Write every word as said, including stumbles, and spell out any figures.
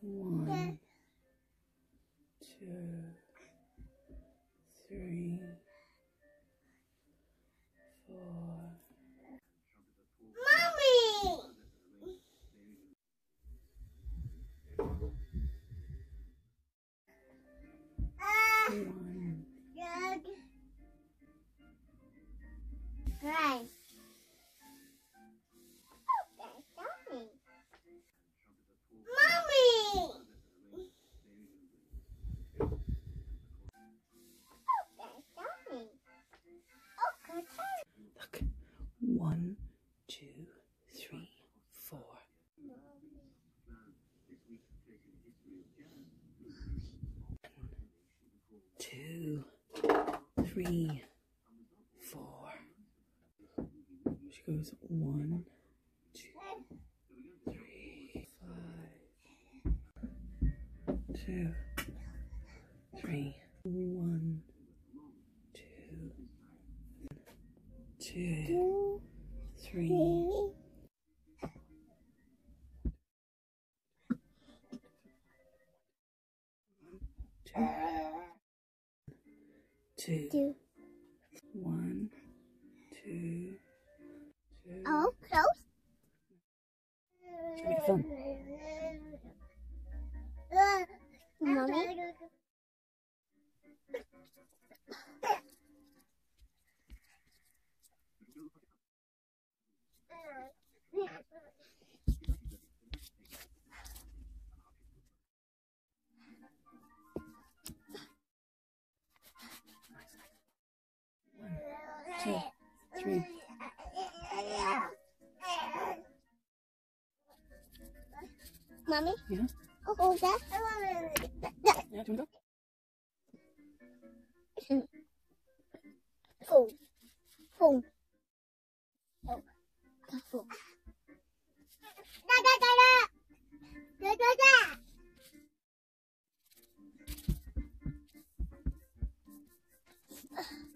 One, two, three, four. Mommy! One. Right. Mommy! Look. One, two, three, four. One, two, three, four. She goes one, two, three, five. Two, three, one, two, two, three. Two, Two. one, two, two. Oh, close. Should make it fun. Mommy. Two, three. Mommy? Yeah? Oh, hold that. Yeah, do you want to go? Phone. Phone. Oh, phone. Da da da da. Da da da.